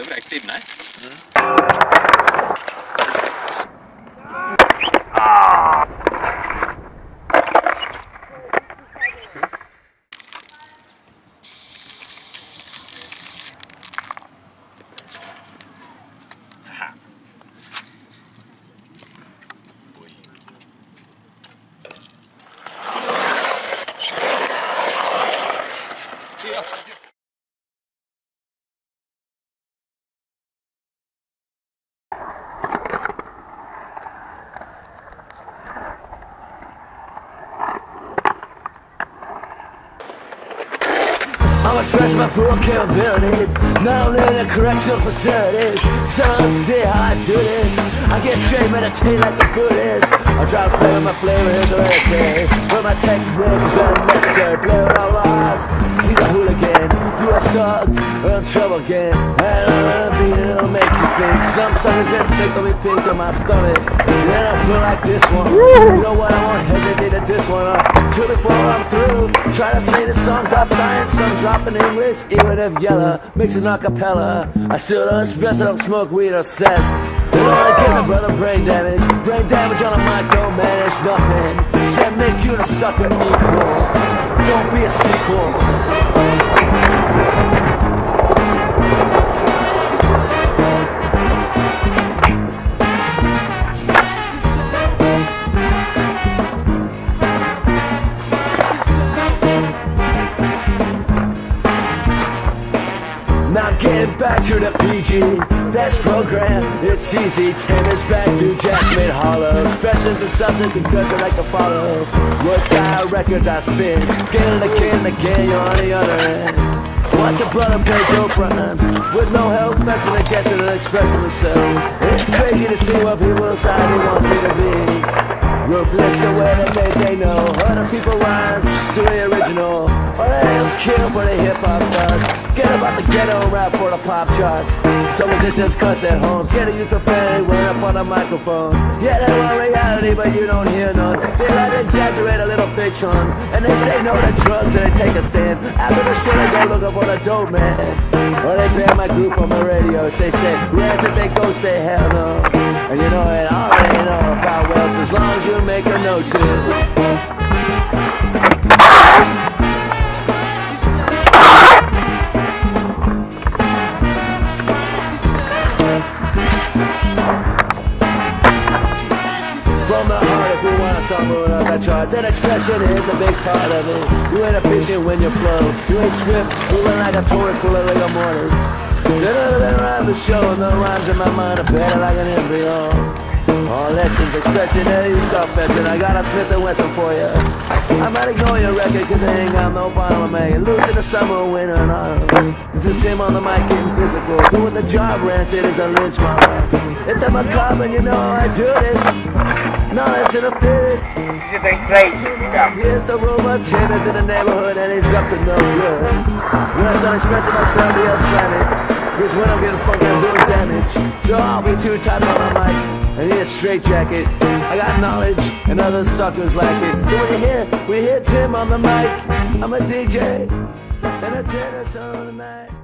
Dobré, jak ty, ne? I'ma stretch my full capabilities, now I'm in the correctional facilities. So let's see how I do this. I get straight, meditate like a Buddhist. I try to flavor my flavor is hereditary, but my technique is unnecessary. Play with our lives, see the hooligan. US thugs are in trouble again. And I'm gonna be, it'll make you think. Some suckers just tickle me pink in my stomach. Then I feel like this one. You know what, I won't hesitate to this one up. Till before I'm through, try to say this song, drop science, some drop in English, even if yellow, mixing a cappella. I still don't express, I don't smoke weed or cess. You know what I give a brother brain damage on a mic, don't manage nothing. Except make you the sucker equal. Don't be a sequel. Now getting back to the PG, that's program, it's easy. 10 is back through Jasmine Hollow. Expressions of something because I like to follow. What style records I spin, again, you're on the other end. Watch a brother play dope rhymes with no help, messing and guessing and expressing themselves. It's crazy to see what people inside who wants me to be. Ruthless the way that they know. Other people rhymes, still the original. Or they don't kill for the hip-hop stars. Get about the ghetto rap for the pop charts. Some musicians cuss at home, scared to use profanity when up on the microphone. Yeah, they want reality, but you don't hear none. They like to exaggerate a little fiction, and they say no to drugs and they take a stand. After the shit, they go looking for the dope man. Or they ban my group on the radio. Say, rants if they go say hell no. And you know it, I already know about wealth as long as you make a note to. From the heart, if you wanna start moving up that chart, that expression is a big part of it. You ain't efficient when you flow. You ain't swift, moving like a tourist full of rigor mortis. Then rhyme the show, no rhymes in my mind are better like an embryo. All lessons, expression, there you start fetching. I got a Smith and Wesson for you. I might ignore your record cause they ain't got no bottom of me. Loose in the summer, winter, and autumn. This is him on the mic getting physical. Doing the job, rants, it is a lynch mama. It's a macabre and you know I do this. Knowledge in a fit. You've been great. Here's the rumor, Tim is in the neighborhood and he's up to no good. When I start expressing myself, he'll slam it. Cause when I'm getting funky, I'm doing damage. So I'll be too tight on my mic. And here's straight jacket. I got knowledge and other suckers like it. So when you hear Tim on the mic, I'm a DJ and a tennis on the night.